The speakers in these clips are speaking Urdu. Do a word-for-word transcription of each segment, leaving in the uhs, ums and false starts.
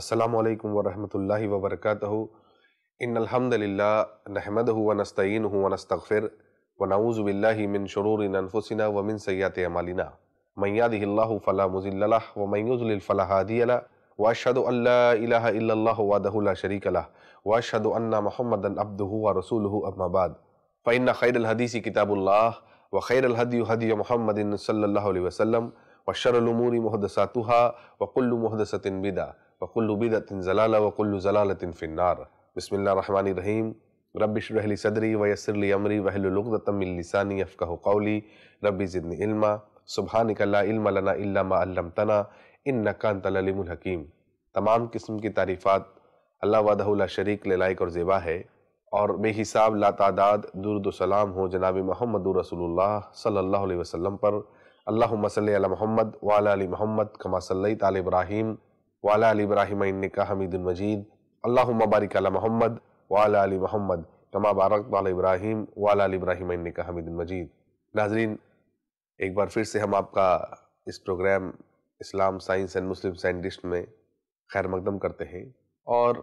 السلام علیکم ورحمۃ اللہ وبرکاتہ ان الحمد للہ نحمدہ ونستعینہ ونستغفر ونعوذ باللہ من شرور انفسنا ومن سیئات اعمالنا من یہدہ اللہ فلا مضل لہ ومن یضلل فلا ہادی لہ واشہد ان لا الہ الا اللہ وحدہ لا شریک لہ واشہد ان محمدا عبدہ ورسولہ اما بعد فإن خیر الحدیث کتاب اللہ وخیر الہدی ہدی محمد صلی اللہ علیہ وسلم وشر الامور محدثاتها وکل محدثۃ بدعہ وکل بدعۃ ضلالہ وکل ضلالۃ فی النار۔ بسم اللہ الرحمن الرحیم۔ رب اشرح لی صدری ویسر لی امری واحلل عقدۃ من لسانی یفقہوا قولی رب زدنی علما سبحانک لا علم لنا الا ما علمتنا انک انت العلیم الحکیم۔ تمام قسم کی تعریفات اللہ وحدہ لا شریک کے لائق اور زیبا ہے، اور بے حساب لا تعداد درود و سلام ہو جناب محمد رسول اللہ صلی اللہ علیہ وسلم پر۔ اللہم صلی علی محمد وعلی آل محمد کما صلیت علی ابراہیم وعلی آل ابراہیم انک حمید مجید۔ اللہم بارک علی محمد وعلی آل محمد کما بارکت علی ابراہیم وعلی آل ابراہیم انک حمید مجید۔ ناظرین، ایک بار پھر سے ہم آپ کا اس program Islam science and Muslim scientist میں خیر مقدم کرتے ہیں، اور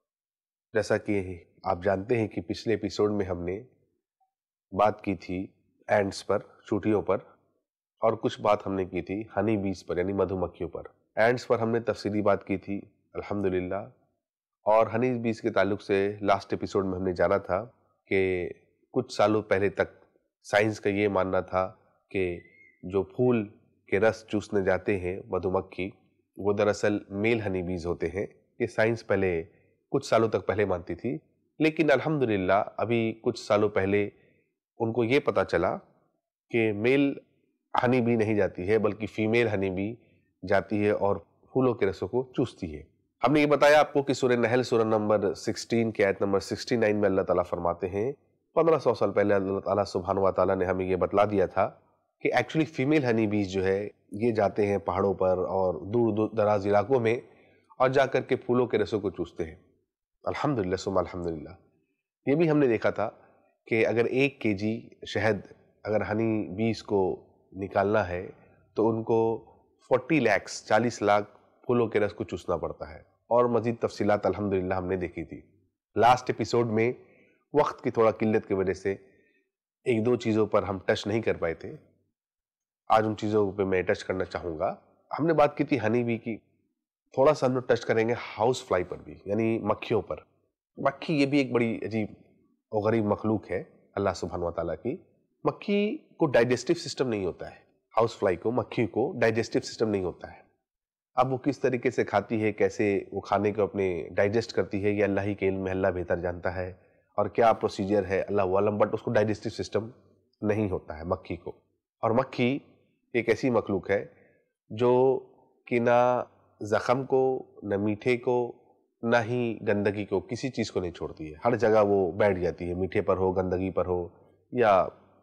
جیسا کہ آپ جانتے ہیں کہ پچھلے ایپیسوڈ میں ہم نے بات کی تھی اینٹس پر، چوٹیوں پر، اور کچھ بات ہم نے کی تھی ہنی بیز پر یعنی مدھو مکھیوں پر۔ اینٹس پر ہم نے تفصیلی بات کی تھی الحمدللہ، اور ہنی بیز کے تعلق سے لاسٹ ایپیسوڈ میں ہم نے جانا تھا کہ کچھ سالوں پہلے تک سائنس کا یہ ماننا تھا کہ جو پھول کے رس چوسنے جاتے ہیں مدھو مکھی وہ دراصل میل ہنی بیز ہوتے ہیں۔ یہ سائنس پہلے کچھ سالوں تک پہلے مانتی تھی، لیکن الحمدللہ ابھی کچھ سالوں پہلے ان کو یہ پتہ چلا کہ میل ہنی بی نہیں جاتی ہے بلکہ فیمیل ہنی بی جاتی ہے اور پھولوں کے رسوں کو چوستی ہے۔ ہم نے یہ بتایا آپ کو کہ سورہ نحل سورہ نمبر سکسٹین کی آیت نمبر سکسٹی نائن میں اللہ تعالیٰ فرماتے ہیں، پندرہ سو سال پہلے اللہ تعالیٰ سبحانہ و تعالیٰ نے ہمیں یہ بتلا دیا تھا کہ ایکچولی فیمیل ہنی بیز جو ہے یہ جاتے ہیں پہاڑوں پر اور دور دور دراز علاقوں میں اور جا کر کے پھولوں کے رسوں کو چوستے ہیں۔ الحمدللہ ثم الحمدللہ۔ یہ بھی ہم نے دیکھا تھا کہ اگر ایک کے جی شہد اگر ہنی بیز کو نکالنا ہے تو ان کو فورٹی لیکس چالیس لاکھ پھولوں کے رس کو چوسنا پڑتا ہے، اور مزید تفصیلات الحمدللہ ہم نے دیکھی تھی۔ لاسٹ ایپیسوڈ میں وقت کی تھوڑا قلت کی وجہ سے ایک دو چیزوں پر ہم ٹچ نہیں کر پائے تھے، آج ان چیزوں پہ میں ٹچ کرنا چاہوں گا۔ ہم نے بات کی تھی ہنی بی کی، تھوڑا سا ہم لوگ ٹچ کریں گے ہاؤس فلائی پر بھی، یعنی مکھیوں پر۔ مکھی یہ بھی ایک بڑی عجیب اور غریب مخلوق ہے اللہ سبحانہ و تعالیٰ کی۔ مکھی کو ڈائجسٹو سسٹم نہیں ہوتا ہے، ہاؤس فلائی کو، مکھی کو ڈائجسٹو سسٹم نہیں ہوتا ہے۔ اب وہ کس طریقے سے کھاتی ہے، کیسے وہ کھانے کو اپنے ڈائجسٹ کرتی ہے، یہ اللہ ہی کے علم میں، اللہ بہتر جانتا ہے، اور کیا پروسیجر ہے اللہ عالم، بٹ اس کو ڈائجسٹو سسٹم نہیں ہوتا ہے مکھی کو۔ اور مکھی ایک ایسی مخلوق ہے جو کہ نہ زخم کو، نہ میٹھے کو، نہ ہی گندگی کو، کسی چیز کو نہیں چھوڑتی ہے، ہر جگہ وہ بیٹھ جاتی ہے، میٹھے پر ہو، گندگی پر ہو، یا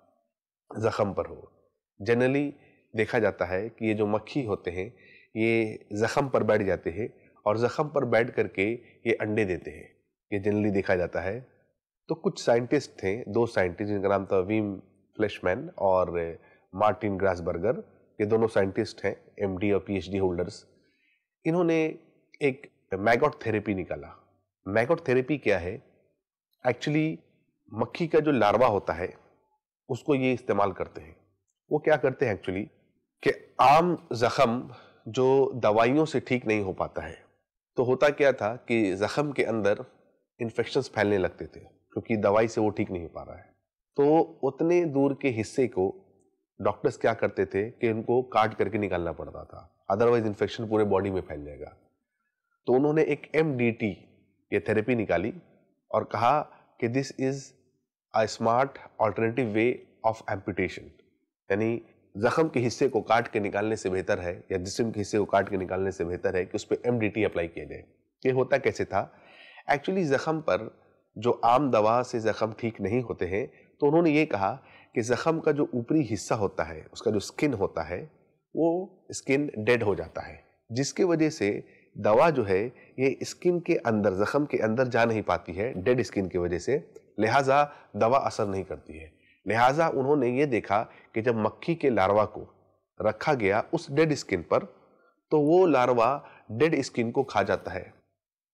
زخم پر ہو۔ جنرلی دیکھا جاتا ہے کہ یہ جو مکھی ہوتے ہیں یہ زخم پر بیٹھ جاتے ہیں، اور زخم پر بیٹھ کر کے یہ انڈے دیتے ہیں، یہ جنرلی دیکھا جاتا ہے۔ تو کچھ سائنٹسٹ تھے، دو سائنٹسٹ جن کا نام تھا ویم فلیش مین اور مارٹن گراس برگر، یہ دونوں سائنٹسٹ ہیں ایم ڈی اور پی ایچ ڈی ہولڈرز۔ انہوں نے ایک میگوٹ تھیریپی نکالا۔ میگوٹ تھیریپی کیا ہے؟ ایکچولی مکھی کا جو لاروا ہوتا ہے اس کو یہ استعمال کرتے ہیں۔ وہ کیا کرتے ہیں ایکچولی کہ عام زخم جو دوائیوں سے ٹھیک نہیں ہو پاتا ہے، تو ہوتا کیا تھا کہ زخم کے اندر انفیکشنز پھیلنے لگتے تھے کیونکہ دوائی سے وہ ٹھیک نہیں ہو پا رہا ہے، تو اتنے دور کے حصے کو ڈاکٹرز کیا کرتے تھے کہ ان کو کاٹ کر کے نکالنا پڑتا تھا، ادروائز انفیکشن پورے باڈی میں پھیل جائے گا۔ تو انہوں نے ایک ایم ڈی ٹی یہ تھیریپی نکالی اور کہا کہ this is a smart alternative way of amputation, یعنی زخم کے حصے کو کاٹ کے نکالنے سے بہتر ہے، یا جسم کے حصے کو کاٹ کے نکالنے سے بہتر ہے کہ اس پہ ایم ڈی ٹی اپلائی کیا جائے۔ یہ ہوتا کیسے تھا؟ ایکچولی زخم پر جو عام دوا سے زخم ٹھیک نہیں ہوتے ہیں، تو انہوں نے یہ کہا کہ زخم کا جو اوپری حصہ ہوتا ہے، اس کا جو سکن ہوتا ہے، وہ سکن ڈیڈ ہو جاتا ہے، جس کی وجہ سے دوا جو ہے یہ اسکن کے اندر، زخم کے اندر جا نہیں پاتی ہے ڈیڈ اسکن کی وجہ سے، لہٰذا دوا اثر نہیں کرتی ہے۔ لہٰذا انہوں نے یہ دیکھا کہ جب مکھی کے لاروا کو رکھا گیا اس ڈیڈ اسکن پر، تو وہ لاروا ڈیڈ اسکن کو کھا جاتا ہے،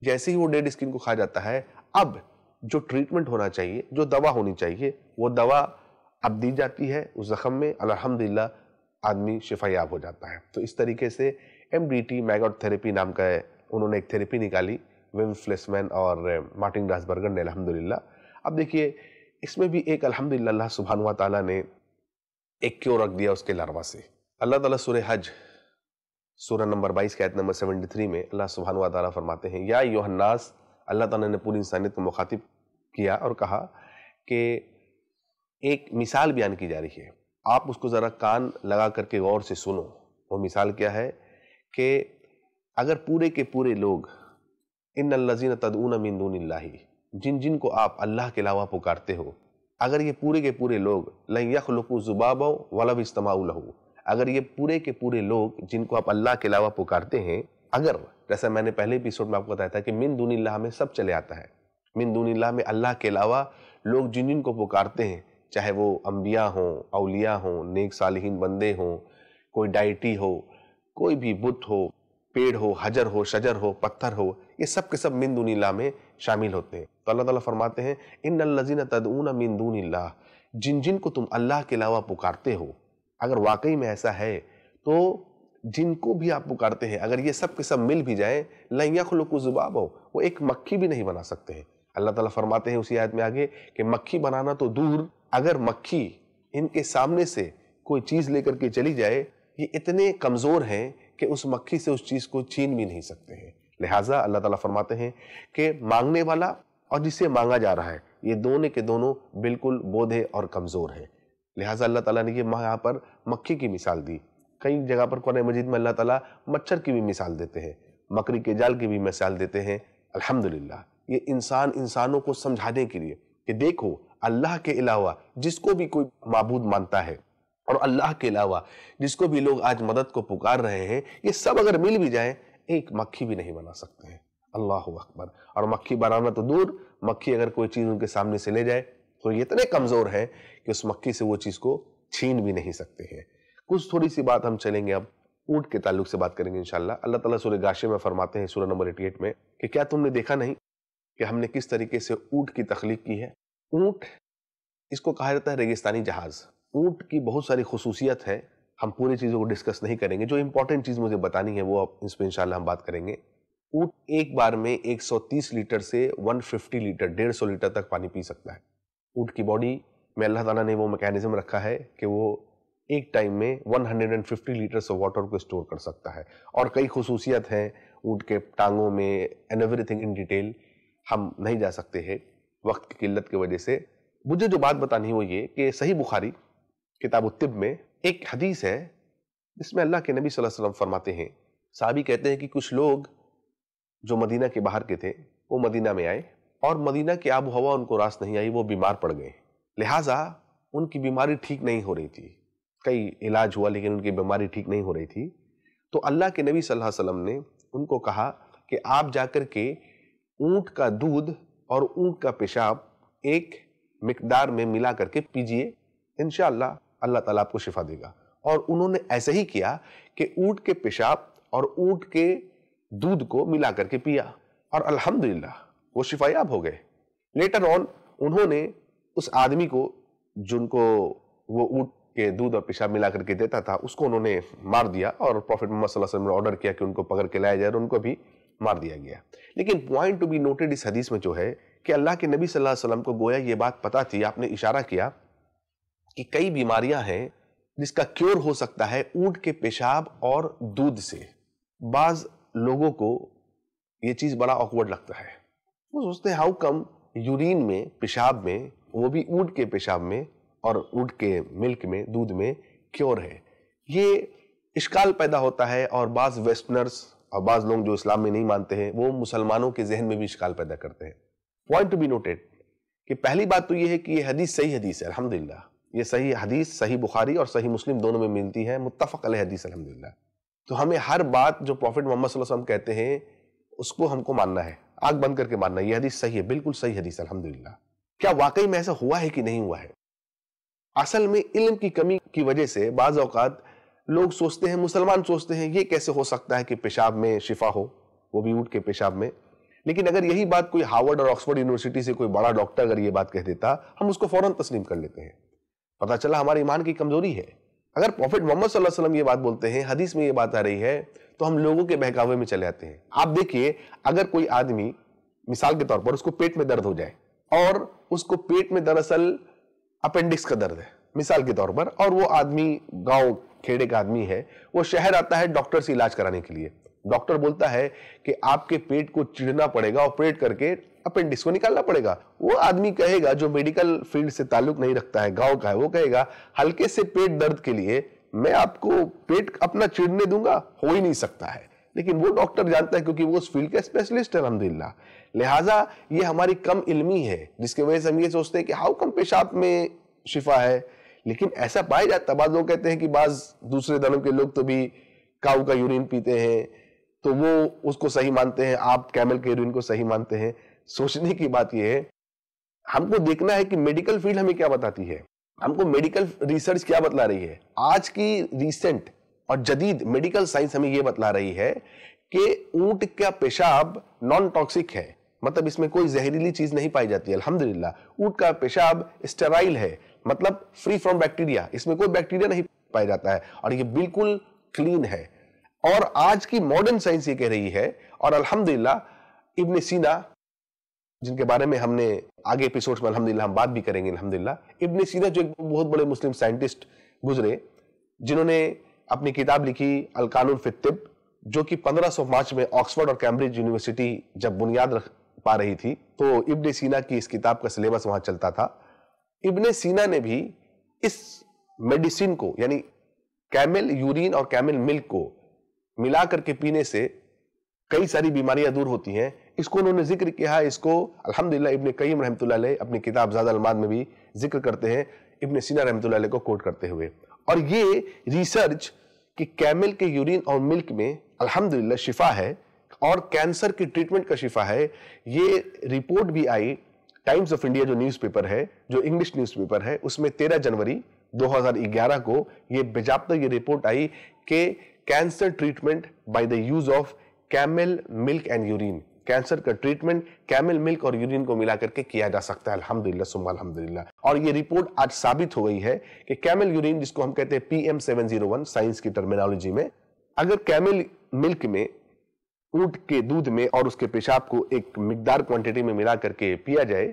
جیسے ہی وہ ڈیڈ اسکن کو کھا جاتا ہے، اب جو ٹریٹمنٹ ہونا چاہیے، جو دوا ہونی چاہیے، وہ دوا اب دی جاتی ہے اس زخم میں، الحمدللہ آدمی شفا یاب ہو جاتا ہے۔ تو اس طریقے سے M D T maggot therapy نام کا ہے، انہوں نے ایک تھیریپی نکالی، ویم فلیسمین اور مارٹن گراسبرگر نے، الحمدللہ۔ اب دیکھیے اس میں بھی ایک الحمدللہ اللہ سبحانہ و تعالیٰ نے ایک کیور رکھ دیا اس کے لاروا سے۔ اللہ تعالیٰ سورہ حج سورہ نمبر بائیس کے آیت نمبر سیونٹی میں اللہ سبحانہ و تعالیٰ فرماتے ہیں، یا ایھا الناس، اللہ تعالیٰ نے پوری انسانیت کو مخاطب کیا اور کہا کہ ایک مثال بیان کی جا رہی ہے، آپ اس کو ذرا کان لگا کر کے غور سے سنو۔ وہ مثال کیا ہے کہ اگر پورے کے پورے لوگ، ان الذین تدعون من دون اللہ، جن جن کو آپ اللہ کے علاوہ پکارتے ہو، اگر یہ پورے کے پورے لوگ لن یخلقوا ذبابا ولو اجتمعوا لہ، اگر یہ پورے کے پورے لوگ جن کو آپ اللہ کے علاوہ پکارتے ہیں، اگر جیسا میں نے پہلے ایپیسوڈ میں آپ کو بتایا تھا کہ من دون اللہ میں سب چلے آتا ہے، من دون اللہ میں اللہ کے علاوہ لوگ جن جن کو پکارتے ہیں، چاہے وہ انبیاء ہوں، اولیاء ہوں، نیک صالحین بندے ہوں، کوئی ڈائٹی ہو، کوئی بھی بت ہو، پیڑ ہو، حجر ہو، شجر ہو، پتھر ہو، یہ سب کے سب من دون اللہ میں شامل ہوتے ہیں۔ تو اللہ تعالیٰ فرماتے ہیں، ان الذین تدعون من دون اللہ، جن جن کو تم اللہ کے علاوہ پکارتے ہو، اگر واقعی میں ایسا ہے تو جن کو بھی آپ پکارتے ہیں اگر یہ سب کے سب مل بھی جائیں، لن یخلقوا ذبابا، وہ ایک مکھی بھی نہیں بنا سکتے ہیں۔ اللہ تعالیٰ فرماتے ہیں اسی آیت میں آگے کہ مکھی بنانا تو دور، اگر مکھی ان کے سامنے سے کوئی چیز لے کر کے چلی جائے، یہ اتنے کمزور ہیں کہ اس مکھی سے اس چیز کو چھین بھی نہیں سکتے ہیں۔ لہٰذا اللہ تعالیٰ فرماتے ہیں کہ مانگنے والا اور جسے مانگا جا رہا ہے، یہ دونوں کے دونوں بالکل بودھے اور کمزور ہیں۔ لہٰذا اللہ تعالیٰ نے یہ یہاں پر مکھی کی مثال دی۔ کئی جگہ پر قرآن مجید میں اللہ تعالیٰ مچھر کی بھی مثال دیتے ہیں، مکڑی کے جال کی بھی مثال دیتے ہیں۔ الحمدللہ یہ انسان انسانوں کو سمجھانے کے لیے کہ دیکھو اللہ کے علاوہ جس کو بھی کوئی معبود مانتا ہے، اور اللہ کے علاوہ جس کو بھی لوگ آج مدد کو پکار رہے ہیں، یہ سب اگر مل بھی جائیں ایک مکھی بھی نہیں بنا سکتے ہیں۔ اللہ اکبر۔ اور مکھی بنانا تو دور، مکھی اگر کوئی چیز ان کے سامنے سے لے جائے تو یہ اتنے کمزور ہیں کہ اس مکھی سے وہ چیز کو چھین بھی نہیں سکتے ہیں۔ کچھ تھوڑی سی بات ہم چلیں گے، اب اونٹ کے تعلق سے بات کریں گے انشاءاللہ۔ اللہ تعالیٰ سورہ غاشیہ میں فرماتے ہیں سورہ نمبر اٹھاسی میں کہ کیا تم نے دیکھا نہیں کہ ہم نے کس طریقے سے اونٹ کی تخلیق کی ہے۔ اونٹ، اس کو کہا جاتا ہے ریگستانی جہاز۔ اونٹ کی بہت ساری خصوصیت ہے، ہم پوری چیزوں کو ڈسکس نہیں کریں گے، جو امپورٹنٹ چیز مجھے بتانی ہے وہ اس پہ انشاءاللہ ہم بات کریں گے۔ اونٹ ایک بار میں ایک سو تیس لیٹر سے ایک سو پچاس لیٹر، ڈیڑھ سو لیٹر تک پانی پی سکتا ہے۔ اونٹ کی باڈی میں اللہ تعالیٰ نے وہ میکینزم رکھا ہے کہ وہ ایک ٹائم میں ایک سو پچاس لیٹر سے واٹر کو اسٹور کر سکتا ہے، اور کئی خصوصیت ہیں اونٹ کے ٹانگوں میں، and everything in detail ہم نہیں جا سکتے ہیں وقت کی قلت کی وجہ سے۔ مجھے جو بات بتانی ہے وہ یہ کہ صحیح بخاری کتاب الطب میں ایک حدیث ہے جس میں اللہ کے نبی صلی اللہ علیہ وسلم فرماتے ہیں، صحابی کہتے ہیں کہ کچھ لوگ جو مدینہ کے باہر کے تھے وہ مدینہ میں آئے، اور مدینہ کی آب و ہوا ان کو راس نہیں آئی، وہ بیمار پڑ گئے، لہٰذا ان کی بیماری ٹھیک نہیں ہو رہی تھی، کئی علاج ہوا لیکن ان کی بیماری ٹھیک نہیں ہو رہی تھی۔ تو اللہ کے نبی صلی اللہ علیہ وسلم نے ان کو کہا کہ آپ جا کر کے اونٹ کا دودھ اور اونٹ کا پیشاب ایک مقدار میں ملا کر کے پیجئے، انشاءاللہ اللہ تعالیٰ آپ کو شفا دے گا۔ اور انہوں نے ایسا ہی کیا کہ اونٹ کے پیشاب اور اونٹ کے دودھ کو ملا کر کے پیا، اور الحمدللہ وہ شفا یاب ہو گئے۔ لیٹر آن انہوں نے اس آدمی کو جن کو وہ اونٹ کے دودھ اور پیشاب ملا کر کے دیتا تھا اس کو انہوں نے مار دیا، اور پروفیٹ محمد صلی اللہ علیہ وسلم نے آرڈر کیا کہ ان کو پکڑ کے لایا جائے، اور ان کو بھی مار دیا گیا۔ لیکن پوائنٹ ٹو بی نوٹڈ اس حدیث میں جو ہے کہ اللہ کے نبی صلی اللہ علیہ وسلم کو گویا یہ بات پتہ تھی، آپ نے اشارہ کیا کہ کئی بیماریاں ہیں جس کا کیور ہو سکتا ہے اونٹ کے پیشاب اور دودھ سے۔ بعض لوگوں کو یہ چیز بڑا آکورڈ لگتا ہے، وہ سوچتے ہیں ہاؤ کم یورین میں، پیشاب میں، وہ بھی اونٹ کے پیشاب میں اور اونٹ کے ملک میں، دودھ میں کیور ہے۔ یہ اشکال پیدا ہوتا ہے، اور بعض ویسٹرنرز اور بعض لوگ جو اسلام میں نہیں مانتے ہیں وہ مسلمانوں کے ذہن میں بھی اشکال پیدا کرتے ہیں۔ پوائنٹ ٹو بی نوٹڈ کہ پہلی بات تو یہ ہے کہ یہ حدیث صحیح حدیث ہے، الحمدللہ یہ صحیح حدیث صحیح بخاری اور صحیح مسلم دونوں میں ملتی ہے، متفق علیہ حدیث الحمدللہ۔ تو ہمیں ہر بات جو پروفیٹ محمد صلی اللہ علیہ وسلم کہتے ہیں اس کو ہم کو ماننا ہے، آنکھ بند کر کے ماننا ہے، یہ حدیث صحیح ہے، بالکل صحیح حدیث الحمدللہ۔ کیا واقعی میں ایسا ہوا ہے کہ نہیں ہوا ہے؟ اصل میں علم کی کمی کی وجہ سے بعض اوقات لوگ سوچتے ہیں، مسلمان سوچتے ہیں یہ کیسے ہو سکتا ہے کہ پیشاب میں شفا ہو، وہ بھی اونٹ کے پیشاب میں۔ لیکن اگر یہی بات کوئی ہارورڈ اور آکسفورڈ یونیورسٹی سے کوئی بڑا ڈاکٹر اگر یہ بات کہہ دیتا ہم اس کو فوراً تسلیم کر لیتے ہیں. پتہ چلا ہمارے ایمان کی کمزوری ہے. اگر پروفٹ محمد صلی اللہ علیہ وسلم یہ بات بولتے ہیں, حدیث میں یہ بات آ رہی ہے, تو ہم لوگوں کے بہکاوے میں چلے آتے ہیں. آپ دیکھیے, اگر کوئی آدمی مثال کے طور پر اس کو پیٹ میں درد ہو جائے اور اس کو پیٹ میں دراصل اپینڈکس کا درد ہے مثال کے طور پر, اور وہ آدمی گاؤں کھیڑے کا آدمی ہے, وہ شہر آتا ہے ڈاکٹر سے علاج کرانے کے لیے. ڈاکٹر بولتا ہے کہ آپ کے پیٹ کو چڑنا پڑے گا, آپریٹ کر کے اپینڈکس کو نکالنا پڑے گا. وہ آدمی کہے گا, جو میڈیکل فیلڈ سے تعلق نہیں رکھتا ہے, گاؤں کا ہے, وہ کہے گا ہلکے سے پیٹ درد کے لیے میں آپ کو پیٹ اپنا چڑنے دوں گا, ہو ہی نہیں سکتا ہے. لیکن وہ ڈاکٹر جانتا ہے کیونکہ وہ اس فیلڈ کا اسپیشلسٹ ہے الحمدللہ. لہٰذا یہ ہماری کم علمی ہے جس کی وجہ سے ہم یہ سوچتے ہیں کہ ہاؤ کم پیشاب میں شفا ہے. لیکن ایسا پایا جاتا ہے, بعض لوگ کہتے ہیں کہ بعض دوسرے دھرم کے لوگ تو بھی کاؤ کا یورین پیتے ہیں تو وہ اس کو صحیح مانتے ہیں, آپ کیمل کے یورین کو صحیح مانتے ہیں. سوچنے کی بات یہ ہے, ہم کو دیکھنا ہے کہ میڈیکل فیلڈ ہمیں کیا بتاتی ہے, ہم کو میڈیکل ریسرچ کیا بتلا رہی ہے. آج کی ریسنٹ اور جدید میڈیکل سائنس ہمیں یہ بتلا رہی ہے کہ اونٹ کا پیشاب نان ٹاکسک ہے, مطلب اس میں کوئی زہریلی چیز نہیں پائی جاتی ہے الحمدللہ. اونٹ کا پیشاب اسٹرائل ہے, مطلب فری فرام بیکٹیریا, اس میں کوئی بیکٹیریا نہیں پایا جاتا ہے اور یہ بالکل کلین ہے. اور آج کی ماڈرن سائنس یہ کہہ رہی ہے, اور الحمدللہ ابن سینا جن کے بارے میں ہم نے آگے ایپیسوڈز میں الحمدللہ ہم بات بھی کریں گے الحمدللہ. ابن سینا جو ایک بہت بڑے مسلم سائنٹسٹ گزرے, جنہوں نے اپنی کتاب لکھی القانون فی الطب, جو کہ پندرہ سو پانچ میں آکسفورڈ اور کیمبرج یونیورسٹی جب بنیاد رکھ پا رہی تھی تو ابن سینا کی اس کتاب کا سلیبس وہاں چلتا تھا. ابن سینا نے بھی اس میڈیسن کو یعنی کیمل یورین اور کیمل ملک کو ملا کر کے پینے سے کئی ساری بیماریاں دور ہوتی ہیں, اس کو انہوں نے ذکر کیا ہے. اس کو الحمدللہ ابن قیم رحمۃ اللہ علیہ اپنی کتاب زاد المعاد میں بھی ذکر کرتے ہیں, ابن سینا رحمۃ اللہ علیہ کو کوٹ کرتے ہوئے. اور یہ ریسرچ کہ کیمل کے یورین اور ملک میں الحمدللہ شفا ہے اور کینسر کی ٹریٹمنٹ کا شفا ہے, یہ رپورٹ بھی آئی ٹائمز آف انڈیا جو نیوز پیپر ہے, جو انگلش نیوز پیپر ہے, اس میں تیرہ جنوری دو ہزار گیارہ کو یہ باضابطہ یہ رپورٹ آئی کہ cancer treatment by the use of camel milk and urine, cancer کا ٹریٹمنٹ کیمل ملک اور یورین کو ملا کر کے کیا جا سکتا ہے الحمدللہ ثم الحمدللہ. اور یہ رپورٹ آج ثابت ہو گئی ہے کہ کیمل یورین, جس کو ہم کہتے ہیں P M seven zero one science کی ٹرمینالوجی میں, اگر کیمل ملک میں اونٹ کے دودھ میں اور اس کے پیشاب کو ایک مقدار کوانٹٹی میں ملا کر کے پیا جائے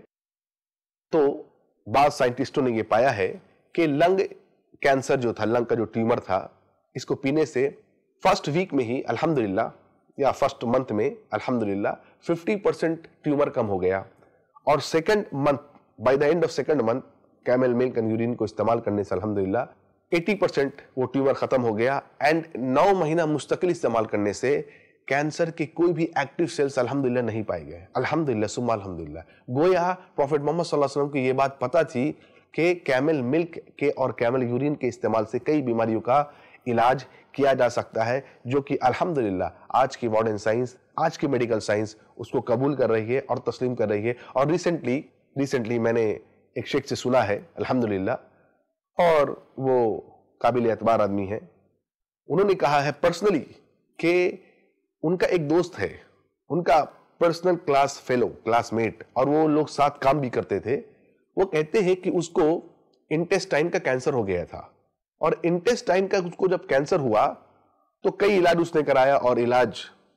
تو بعض سائنٹسٹوں نے یہ پایا ہے کہ لنگ کینسر جو تھا, لنگ کا جو ٹیومر تھا, اس کو پینے سے فرسٹ ویک میں ہی الحمدللہ یا فرسٹ منتھ میں الحمدللہ ففٹی پرسنٹ ٹیومر کم ہو گیا. اور second month by the end of second month camel milk and urine کو استعمال کرنے سے الحمدللہ ایٹی پرسنٹ وہ ٹیومر ختم ہو گیا. اینڈ نو مہینہ مستقل استعمال کرنے سے کینسر کے کوئی بھی ایکٹیو سیلز الحمدللہ نہیں پائے گئے الحمدللہ ثم الحمدللہ. گویا پروفٹ محمد صلی اللہ علیہ وسلم کو یہ بات پتہ تھی کہ کیمل ملک کے اور کیمل یورین کے استعمال سے کئی بیماریوں کا علاج کیا جا سکتا ہے, جو کہ الحمدللہ آج کی ماڈرن سائنس, آج کی میڈیکل سائنس اس کو قبول کر رہی ہے اور تسلیم کر رہی ہے. اور ریسنٹلی ریسنٹلی میں نے ایک شیخ سے سنا ہے الحمدللہ, اور وہ قابل اعتبار آدمی ہے, انہوں نے کہا ہے پرسنلی کہ ان کا ایک دوست ہے, ان کا personal class fellow classmate, اور وہ لوگ ساتھ کام بھی کرتے تھے. وہ کہتے ہیں کہ اس کو انٹیسٹائن کا کینسر ہو گیا تھا, اور انٹیسٹائن کا اس کو جب کینسر ہوا تو کئی علاج اس نے کرایا اور علاج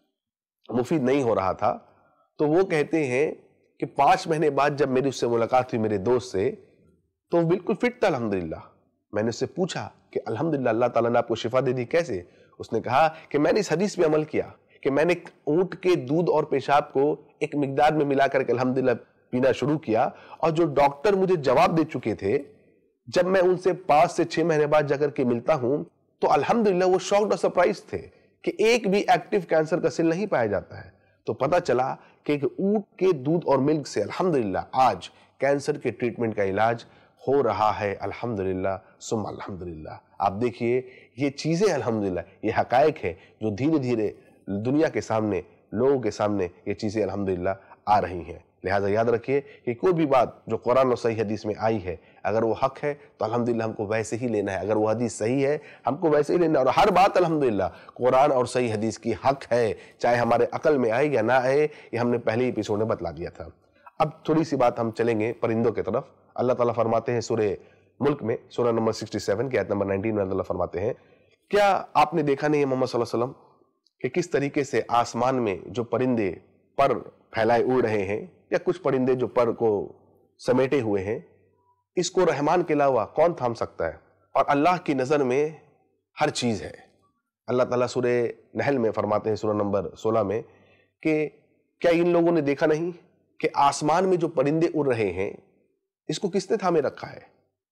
مفید نہیں ہو رہا تھا. تو وہ کہتے ہیں کہ پانچ مہینے بعد جب میری اس سے ملاقات ہوئی میرے دوست سے, تو وہ بالکل فٹ تھا الحمدللہ. میں نے اس سے پوچھا کہ الحمدللہ اللہ تعالیٰ نے آپ کو شفا دے دی, کیسے؟ اس نے کہا کہ میں نے اس حدیث پہ عمل کیا کہ میں نے اونٹ کے دودھ اور پیشاب کو ایک مقدار میں ملا کر کے الحمدللہ پینا شروع کیا, اور جو ڈاکٹر مجھے جواب دے چکے تھے, جب میں ان سے پانچ سے چھ مہینے بعد جا کر کے ملتا ہوں تو الحمدللہ وہ شاکڈ اور سرپرائز تھے کہ ایک بھی ایکٹیو کینسر کا سیل نہیں پایا جاتا ہے. تو پتہ چلا کہ اونٹ کے دودھ اور ملک سے الحمدللہ آج کینسر کے ٹریٹمنٹ کا علاج ہو رہا ہے الحمدللہ ثم الحمدللہ. آپ دیکھیے یہ چیزیں الحمدللہ, یہ حقائق ہے جو دھیرے دھیرے دنیا کے سامنے, لوگوں کے سامنے یہ چیزیں الحمدللہ آ رہی ہیں. لہٰذا یاد رکھیے کہ کوئی بھی بات جو قرآن اور صحیح حدیث میں آئی ہے اگر وہ حق ہے تو الحمدللہ ہم کو ویسے ہی لینا ہے، اگر وہ حدیث صحیح ہے ہم کو ویسے ہی لینا ہے، اور ہر بات الحمدللہ قرآن اور صحیح حدیث کی حق ہے، چاہے ہمارے عقل میں آئے یا نہ آئے، یہ ہم نے پہلے ہی ایپیسوڈ میں بتلا دیا تھا۔ اب تھوڑی سی بات ہم چلیں گے پرندوں کی طرف۔ اللہ تعالیٰ فرماتے ہیں سورہ ملک میں سورہ نمبر سکسٹی سیون کی آیت نمبر نائنٹین میں اللہ فرماتے ہیں، کیا آپ نے دیکھا نہیں ہے محمد صلی اللہ علیہ وسلم کہ کس طریقے سے آسمان میں جو پرندے پر پھیلائے اڑ رہے ہیں، یا کچھ پرندے جو پر کو سمیٹے ہوئے ہیں، اس کو رحمان کے علاوہ کون تھام سکتا ہے؟ اور اللہ کی نظر میں ہر چیز ہے۔ اللہ تعالیٰ سورہ نحل میں فرماتے ہیں سورہ نمبر سولہ میں کہ کیا ان لوگوں نے دیکھا نہیں کہ آسمان میں جو پرندے اڑ رہے ہیں اس کو کس نے تھامے رکھا ہے؟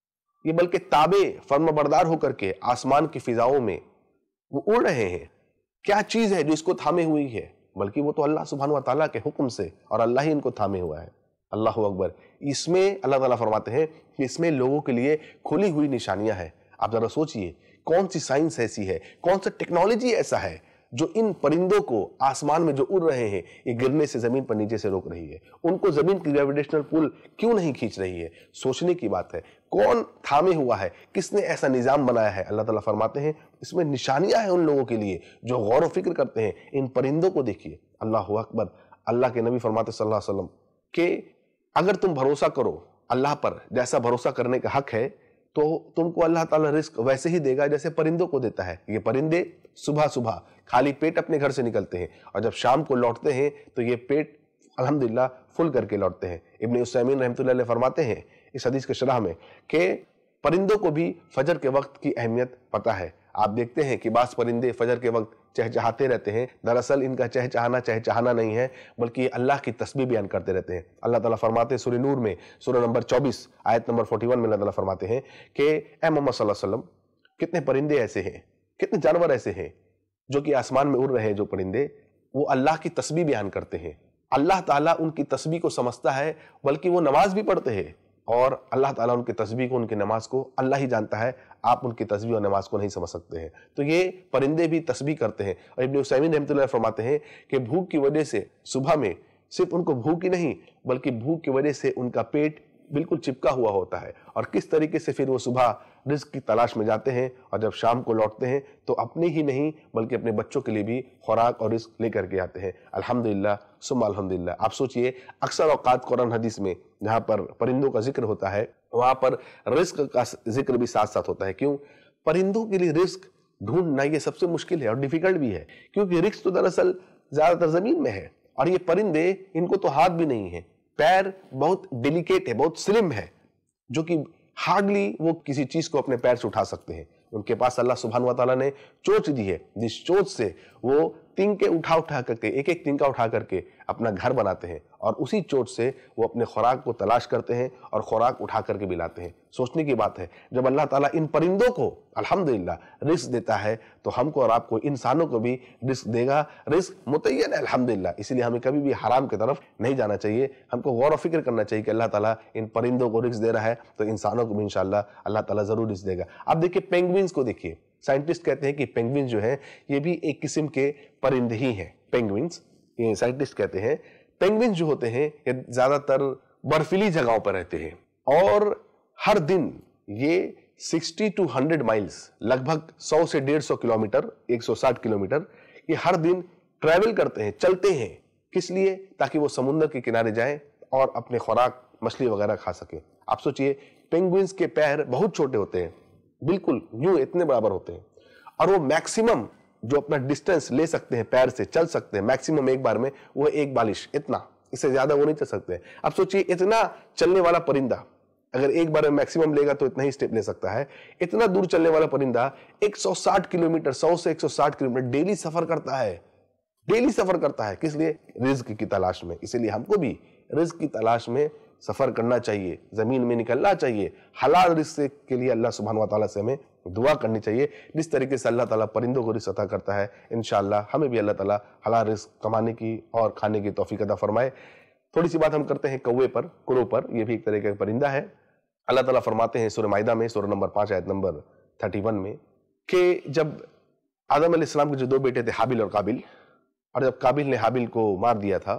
یہ بلکہ تابع فرما بردار ہو کر کے آسمان کی فضاؤں میں وہ اڑ رہے ہیں۔ کیا چیز ہے جو اس کو تھامے ہوئی ہے؟ بلکہ وہ تو اللہ سبحانہ وتعالیٰ کے حکم سے، اور اللہ ہی ان کو تھامے ہوا ہے۔ اللہ اکبر۔ اس میں اللہ تعالیٰ فرماتے ہیں کہ اس میں لوگوں کے لیے کھلی ہوئی نشانیاں ہیں۔ آپ ذرا سوچئے کون سی سائنس ایسی ہے، کون سا ٹیکنالوجی ایسا ہے جو ان پرندوں کو آسمان میں جو اڑ رہے ہیں یہ گرنے سے زمین پر نیچے سے روک رہی ہے؟ ان کو زمین کی گریویٹیشنل پول کیوں نہیں کھینچ رہی ہے؟ سوچنے کی بات ہے، کون تھامے ہوا ہے، کس نے ایسا نظام بنایا ہے؟ اللہ تعالیٰ فرماتے ہیں اس میں نشانیاں ہیں ان لوگوں کے لیے جو غور و فکر کرتے ہیں۔ ان پرندوں کو دیکھیے۔ اللہ اکبر۔ اللہ کے نبی فرماتے صلی اللہ علیہ وسلم کہ اگر تم بھروسہ کرو اللہ پر جیسا بھروسہ کرنے کا حق ہے تو تم کو اللہ تعالیٰ رزق ویسے ہی دے گا جیسے پرندوں کو دیتا ہے۔ یہ پرندے صبح صبح خالی پیٹ اپنے گھر سے نکلتے ہیں، اور جب شام کو لوٹتے ہیں تو یہ پیٹ الحمدللہ فل کر کے لوٹتے ہیں۔ ابن عثیمین رحمۃ اللہ علیہ فرماتے ہیں اس حدیث کے شرح میں کہ پرندوں کو بھی فجر کے وقت کی اہمیت پتہ ہے۔ آپ دیکھتے ہیں کہ بعض پرندے فجر کے وقت چہچہاتے رہتے ہیں، دراصل ان کا چہچہانا چہچہانا نہیں ہے بلکہ یہ اللہ کی تسبیح بیان کرتے رہتے ہیں۔ اللہ تعالیٰ فرماتے ہیں سورہ نور میں سورہ نمبر چوبیس آیت نمبر اکتالیس میں اللہ تعالیٰ فرماتے ہیں کہ اے محمد صلی اللہ علیہ وسلم کتنے پرندے ایسے ہیں، کتنے جانور ایسے ہیں جو کہ آسمان میں اڑ رہے ہیں، جو پرندے وہ اللہ کی تسبیح بیان کرتے ہیں۔ اللہ تعالیٰ ان کی تسبیح کو سمجھتا ہے، بلکہ وہ نماز بھی پڑھتے ہیں، اور اللہ تعالیٰ ان کی تسبیح کو، ان کی نماز کو اللہ ہی جانتا ہے، آپ ان کی تسبیح اور نماز کو نہیں سمجھ سکتے ہیں۔ تو یہ پرندے بھی تسبیح کرتے ہیں۔ اور ابن عثیمین رحمۃ اللہ فرماتے ہیں کہ بھوک کی وجہ سے صبح میں صرف ان کو بھوک ہی نہیں بلکہ بھوک کی وجہ سے ان کا پیٹ بالکل چپکا ہوا ہوتا ہے، اور کس طریقے سے پھر وہ صبح رزق کی تلاش میں جاتے ہیں، اور جب شام کو لوٹتے ہیں تو اپنے ہی نہیں بلکہ اپنے بچوں کے لیے بھی خوراک اور رزق لے کر کے آتے ہیں۔ الحمدللہ ثم الحمدللہ۔ آپ سوچئے اکثر اوقات قرآن حدیث میں جہاں پر پرندوں کا ذکر ہوتا ہے وہاں پر رزق کا ذکر بھی ساتھ ساتھ ہوتا ہے۔ کیوں؟ پرندوں کے لیے رزق ڈھونڈنا یہ سب سے مشکل ہے اور ڈیفیکلٹ بھی ہے، کیونکہ رزق تو دراصل زیادہ تر زمین میں ہے، اور یہ پرندے ان کو تو ہاتھ بھی نہیں ہے، پیر بہت ڈیلیکیٹ ہے، بہت سلم ہے، جو کہ ہارڈلی وہ کسی چیز کو اپنے پیر سے اٹھا سکتے ہیں۔ ان کے پاس اللہ سبحانہ وتعالیٰ نے چونچ دی ہے، جس چونچ سے وہ تنکے اٹھا اٹھا کر کے، ایک ایک تنکا اٹھا کر کے اپنا گھر بناتے ہیں، اور اسی چونچ سے وہ اپنے خوراک کو تلاش کرتے ہیں اور خوراک اٹھا کر کے بھی لاتے ہیں۔ سوچنے کی بات ہے، جب اللہ تعالیٰ ان پرندوں کو الحمدللہ رزق دیتا ہے تو ہم کو اور آپ کو، انسانوں کو بھی رزق دے گا۔ رزق متعین ہے الحمدللہ، اسی لیے ہمیں کبھی بھی حرام کی طرف نہیں جانا چاہیے۔ ہم کو غور و فکر کرنا چاہیے کہ اللہ تعالیٰ ان پرندوں کو رزق دے رہا ہے تو انسانوں کو بھی انشاءاللہ اللہ تعالیٰ ضرور رزق دے گا۔ آپ دیکھیے پینگوئنز کو دیکھیے، سائنٹسٹ کہتے ہیں کہ پینگوئنز جو ہیں یہ بھی ایک قسم کے پرندے ہی ہیں۔ پینگوئنز، یہ سائنٹسٹ کہتے ہیں پینگوئنز جو ہوتے ہیں یہ زیادہ تر برفیلی جگہوں پر رہتے ہیں، اور ہر دن یہ سکسٹی ٹو ہنڈریڈ مائلز، لگ بھگ سو سے ڈیڑھ سو کلومیٹر، ایک سو ساٹھ کلومیٹر یہ ہر دن ٹریول کرتے ہیں، چلتے ہیں۔ کس لیے؟ تاکہ وہ سمندر کے کنارے جائیں اور اپنے خوراک مچھلی وغیرہ کھا سکیں۔ آپ سوچئے پینگوئنز کے پیر بہت چھوٹے ہوتے ہیں، بالکل یوں اتنے برابر ہوتے ہیں، اور وہ میکسیمم جو اپنا ڈسٹنس لے سکتے ہیں، پیر سے چل سکتے ہیں میکسیمم ایک بار میں، وہ ایک بالش، اتنا، اس سے زیادہ وہ نہیں چل سکتے۔ اب سوچئے اتنا چلنے والا پرندہ اگر ایک بار میں میکسیمم لے گا تو اتنا ہی سٹیپ لے سکتا ہے۔ اتنا دور چلنے والا پرندہ ایک سو ساٹھ کلومیٹر، سو سے ایک سو ساٹھ کلومیٹر ڈیلی سفر کرتا ہے، ڈیلی سفر کرتا ہے۔ کس لیے؟ رزق کی تلاش میں۔ اسی لیے ہم کو بھی رزق کی تلاش میں سفر کرنا چاہیے، زمین میں نکلنا چاہیے، حلال رزق کے لیے اللہ سبحانہ وتعالیٰ سے ہمیں دعا کرنی چاہیے۔ جس طریقے سے اللہ تعالیٰ پرندوں کو رزق عطا کرتا ہے، انشاءاللہ ہمیں بھی اللہ تعالیٰ حلال رزق کمانے کی اور کھانے کی توفیق عطا فرمائے۔ تھوڑی سی بات ہم کرتے ہیں کوے پر، کرو پر، یہ بھی ایک طرح کا پرندہ ہے۔ اللہ تعالیٰ فرماتے ہیں سورہ مائدہ میں سورہ نمبر پانچ آیت نمبر اکتیس میں کہ جب آدم علیہ السلام کے جو دو بیٹے تھے حابل اور قابل، اور جب قابل نے حابل کو مار دیا تھا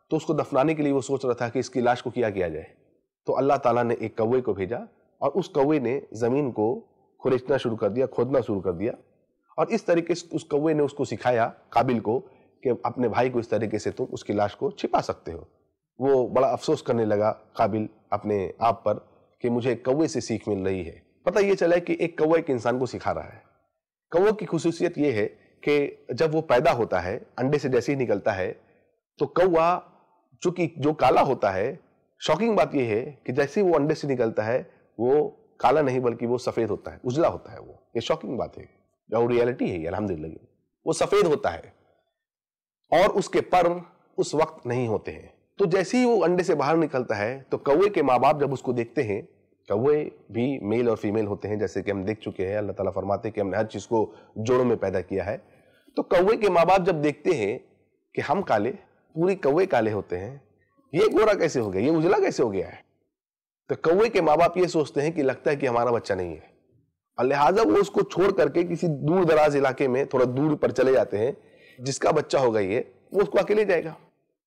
تو اس کو دفنانے کے لیے وہ سوچ رہا تھا کہ اس کی لاش کو کیا کیا جائے. تو اللہ تعالیٰ نے ایک کوے کو بھیجا اور اس کوے نے زمین کو کھریچنا شروع کر دیا, کھودنا شروع کر دیا, اور اس طریقے سے اس کوے نے اس کو سکھایا قابل کو کہ اپنے بھائی کو اس طریقے سے تم اس کی لاش کو چھپا سکتے ہو. وہ بڑا افسوس کرنے لگا قابل اپنے آپ پر کہ مجھے ایک کوے سے سیکھ مل رہی ہے. پتہ یہ چلا کہ ایک کوے ایک انسان کو سکھا رہا ہے. کوے کی خصوصیت یہ ہے کہ جب وہ پیدا ہوتا ہے انڈے سے جیسے ہی نکلتا ہے تو کوا چونکہ جو کالا ہوتا ہے, شاکنگ بات یہ ہے کہ جیسے وہ انڈے سے نکلتا ہے وہ کالا نہیں بلکہ وہ سفید ہوتا ہے, اجلا ہوتا ہے. وہ یہ شاکنگ بات ہے, جو ریالٹی ہے یہ الحمدللہ, وہ سفید ہوتا ہے اور اس کے پر اس وقت نہیں ہوتے ہیں. تو جیسے ہی وہ انڈے سے باہر نکلتا ہے تو کوے کے ماں باپ جب اس کو دیکھتے ہیں, کوے بھی میل اور فیمیل ہوتے ہیں جیسے کہ ہم دیکھ چکے ہیں, اللہ تعالیٰ فرماتے ہیں کہ ہم نے ہر چیز کو جوڑوں میں پیدا کیا ہے. تو کوے کے ماں باپ جب دیکھتے ہیں کہ ہم کالے, پوری کوے کالے ہوتے ہیں, یہ گورا کیسے ہو گیا, یہ اجلا کیسے ہو گیا ہے, تو کوے کے ماں باپ یہ سوچتے ہیں کہ لگتا ہے کہ ہمارا بچہ نہیں ہے, اور لہٰذا وہ اس کو چھوڑ کر کے کسی دور دراز علاقے میں تھوڑا دور پر چلے جاتے ہیں. جس کا بچہ ہوگا یہ, وہ اس کو اکیلے جائے گا.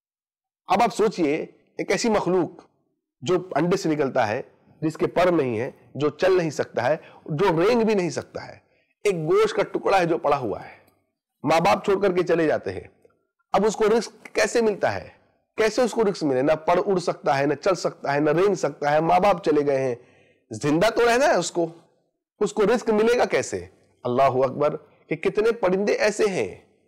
اب آپ سوچئے ایک ایسی مخلوق جو انڈے سے نکلتا ہے, جس کے پر نہیں ہے, جو چل نہیں سکتا ہے, جو رینگ بھی نہیں سکتا ہے, ایک گوشت کا ٹکڑا ہے جو پڑا ہوا ہے, ماں باپ چھوڑ کر کے چلے جاتے ہیں. اب اس کو رزق کیسے ملتا ہے, کیسے اس کو رزق ملے, نہ پڑ اڑ سکتا ہے, نہ چل سکتا ہے, نہ رینگ سکتا ہے, ماں باپ چلے گئے ہیں, زندہ تو رہنا ہے اس کو, اس کو رزق ملے گا کیسے؟ اللہ اکبر, کہ کتنے پرندے ایسے ہیں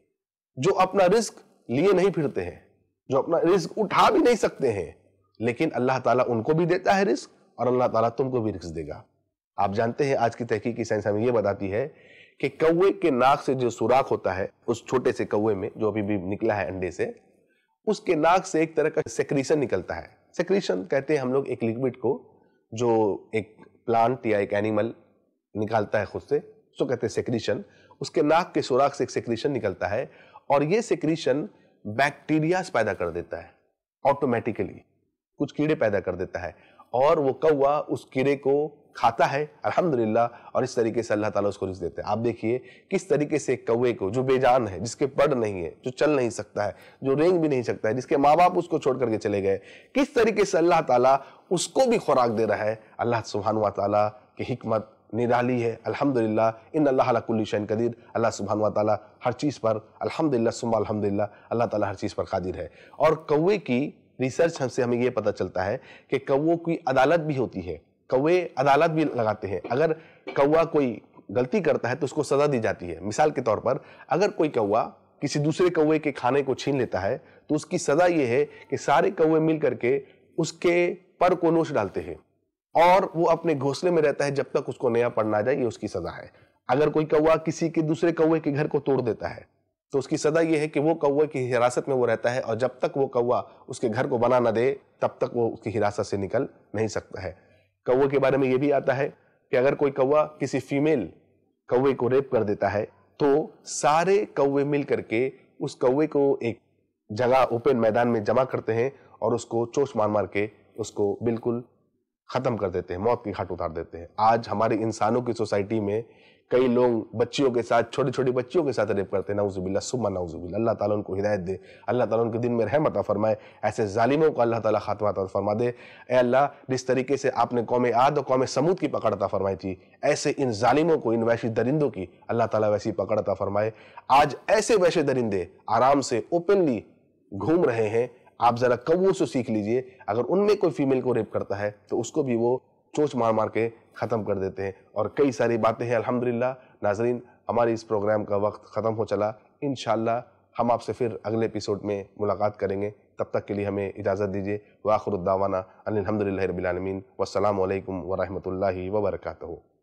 جو اپنا رزق لیے نہیں پھرتے ہیں, جو اپنا رزق اٹھا بھی نہیں سکتے ہیں, لیکن اللہ تعالیٰ ان کو بھی دیتا ہے رزق اور اللہ تعالیٰ تم کو بھی رزق دے گا. آپ جانتے ہیں آج کی تحقیقی سائنس ہمیں یہ بتاتی ہے کہ کوے کے ناک سے جو سوراخ ہوتا ہے اس چھوٹے سے کوے میں جو ابھی بھی نکلا ہے انڈے سے, اس کے ناک سے ایک طرح کا سیکریشن نکلتا ہے. سیکریشن کہتے ہیں ہم لوگ ایک لیکوڈ کو جو ایک پلانٹ یا ایک اینیمل نکالتا ہے خود سے, اس کو کہتے ہیں سیکریشن. اس کے ناک کے سوراخ سے ایک سیکریشن نکلتا ہے اور یہ سیکریشن بیکٹیریاز پیدا کر دیتا ہے آٹومیٹیکلی, کچھ کیڑے پیدا کر دیتا ہے, اور وہ کوا اس کیڑے کو کھاتا ہے الحمدللہ, اور اس طریقے سے اللہ تعالیٰ اس کو رزق دیتا ہے. آپ دیکھیے کس طریقے سے کوے کو جو بے جان ہے, جس کے پڑ نہیں ہے, جو چل نہیں سکتا ہے, جو رینگ بھی نہیں سکتا ہے, جس کے ماں باپ اس کو چھوڑ کر کے چلے گئے, کس طریقے سے اللہ تعالیٰ اس کو بھی خوراک دے رہا ہے. اللہ سبحانہ و تعالیٰ کی حکمت نرالی ہے الحمدللہ. ان اللہ علی کل شیء قدیر, اللہ سبحانہ و تعالیٰ ہر چیز پر الحمدللہ ثم الحمدللہ, اللہ تعالیٰ ہر چیز پر قادر ہے. اور کوے کی ریسرچ ہم سے ہمیں یہ پتہ چلتا ہے کہ کووں کی عدالت بھی ہوتی ہے, کوے عدالت بھی لگاتے ہیں. اگر کوا کوئی غلطی کرتا ہے تو اس کو سزا دی جاتی ہے. مثال کے طور پر اگر کوئی کوا کسی دوسرے کوے کے کھانے کو چھین لیتا ہے تو اس کی سزا یہ ہے کہ سارے کوے مل کر کے اس کے پر کو نوچ ڈالتے ہیں اور وہ اپنے گھونسلے میں رہتا ہے جب تک اس کو نیا پڑ نہ جائے, یہ اس کی سزا ہے. اگر کوئی کوا کسی کے دوسرے کوے کے گھر کو توڑ دیتا ہے تو اس کی سزا یہ ہے کہ وہ کوے کی حراست میں وہ رہتا ہے, اور جب تک وہ کوا اس کے گھر کو بنا نہ دے تب تک وہ اس کی حراست سے نکل نہیں سکتا ہے. کوے کے بارے میں یہ بھی آتا ہے کہ اگر کوئی کوا کسی فیمیل کوے کو ریپ کر دیتا ہے تو سارے کوے مل کر کے اس کوے کو ایک جگہ اوپن میدان میں جمع کرتے ہیں اور اس کو چوچ مار مار کے اس کو بالکل ختم کر دیتے ہیں, موت کی گھاٹ اتار دیتے ہیں. آج ہمارے انسانوں کی سوسائٹی میں کئی لوگ بچیوں کے ساتھ, چھوٹی چھوٹی بچیوں کے ساتھ ریپ کرتے ہیں. نعوذ باللہ ثم نعوذ باللہ. اللہ تعالیٰ ان کو ہدایت دے, اللہ تعالیٰ ان کے دن میں رحم عطا فرمائے, ایسے ظالموں کو اللہ تعالیٰ خاتمہ عطا فرما دے. اے اللہ, جس طریقے سے آپ نے قوم عاد اور قوم سمود کی پکڑ عطا فرمائی تھی, ایسے ان ظالموں کو, ان وحشی درندوں کی اللہ تعالیٰ ویسی پکڑ عطا فرمائے. آج ایسے وحشی درندے آرام سے اوپنلی گھوم رہے ہیں. آپ ذرا کووں سے سیکھ لیجئے, اگر ان میں کوئی فیمیل کو ریپ کرتا ہے تو اس کو بھی وہ چوچ مار مار کے ختم کر دیتے ہیں. اور کئی ساری باتیں ہیں الحمدللہ. ناظرین, ہماری اس پروگرام کا وقت ختم ہو چلا. انشاءاللہ ہم آپ سے پھر اگلے ایپیسوڈ میں ملاقات کریں گے. تب تک کے لیے ہمیں اجازت دیجیے. وآخر الدعوانا ان الحمدللہ رب العالمین, والسلام علیکم ورحمۃ اللہ وبرکاتہ.